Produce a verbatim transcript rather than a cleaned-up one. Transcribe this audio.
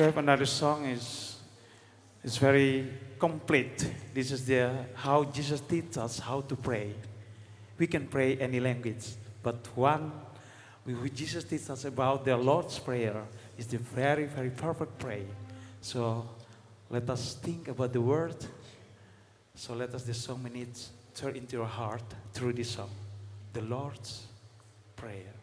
we have another song is is very complete. This is the how Jesus teaches us how to pray. We can pray any language, but one which Jesus teaches us about the Lord's Prayer is the very, very perfect prayer. So let us think about the word. So let us, the song minutes, turn into your heart through this song, the Lord's Prayer.